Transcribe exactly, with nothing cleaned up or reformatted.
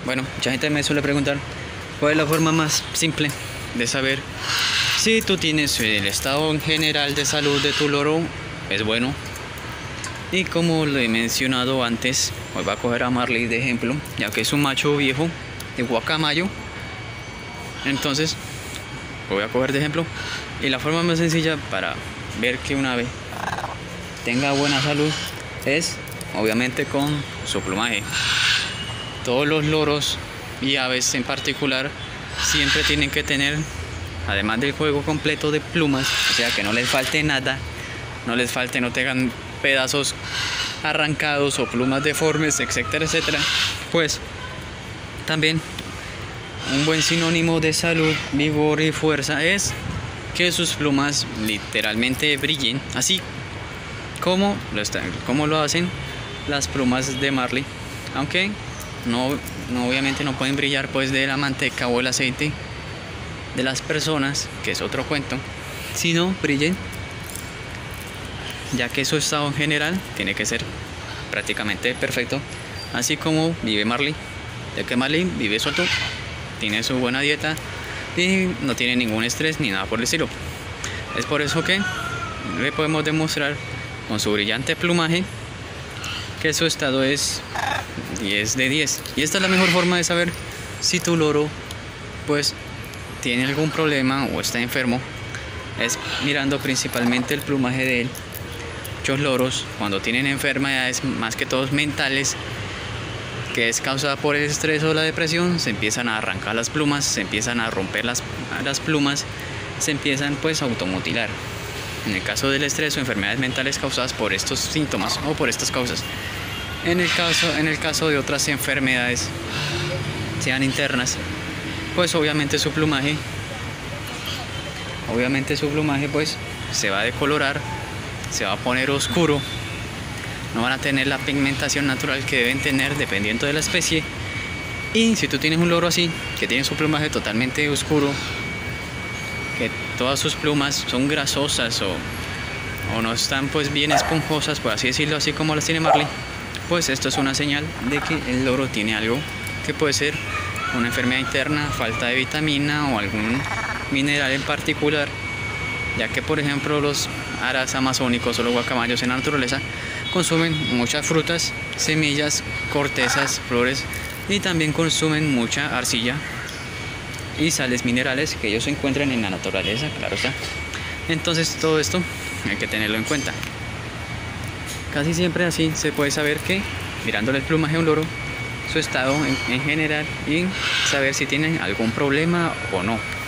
Bueno, mucha gente me suele preguntar cuál es la forma más simple de saber si tú tienes el estado en general de salud de tu loro es bueno. Y como lo he mencionado antes, hoy voy a coger a Marley de ejemplo, ya que es un macho viejo de guacamayo. Entonces voy a coger de ejemplo, y la forma más sencilla para ver que un ave tenga buena salud es obviamente con su plumaje. Todos los loros y aves en particular siempre tienen que tener, además del juego completo de plumas, o sea que no les falte nada, no les falte, no tengan pedazos arrancados o plumas deformes, etcétera, etcétera. Pues también un buen sinónimo de salud, vigor y fuerza es que sus plumas literalmente brillen, así como lo, están, como lo hacen las plumas de Marley, aunque no, no obviamente no pueden brillar pues de la manteca o el aceite de las personas, que es otro cuento, sino brillen ya que su estado en general tiene que ser prácticamente perfecto, así como vive Marley, ya que Marley vive suelto, tiene su buena dieta y no tiene ningún estrés ni nada por el estilo. Es por eso que le podemos demostrar con su brillante plumaje que su estado es diez de diez. Y esta es la mejor forma de saber si tu loro pues tiene algún problema o está enfermo, es mirando principalmente el plumaje de él. Muchos loros, cuando tienen enfermedades más que todos mentales, que es causada por el estrés o la depresión, se empiezan a arrancar las plumas, se empiezan a romper las, las plumas, se empiezan pues a automutilar. En el caso del estrés o enfermedades mentales causadas por estos síntomas o por estas causas. En el caso, en el caso de otras enfermedades, sean internas, pues obviamente su plumaje, obviamente su plumaje pues se va a decolorar, se va a poner oscuro, no van a tener la pigmentación natural que deben tener dependiendo de la especie. Y si tú tienes un loro así, que tiene su plumaje totalmente oscuro, que todas sus plumas son grasosas o, o no están pues bien esponjosas, por así decirlo, así como las tiene Marley, pues esto es una señal de que el loro tiene algo que puede ser una enfermedad interna, falta de vitamina o algún mineral en particular, ya que por ejemplo los aras amazónicos o los guacamayos en la naturaleza consumen muchas frutas, semillas, cortezas, flores, y también consumen mucha arcilla y sales minerales que ellos encuentran en la naturaleza, claro está. Entonces todo esto hay que tenerlo en cuenta. Casi siempre así se puede saber que, mirándole el plumaje a un loro, su estado en, en general, y saber si tienen algún problema o no.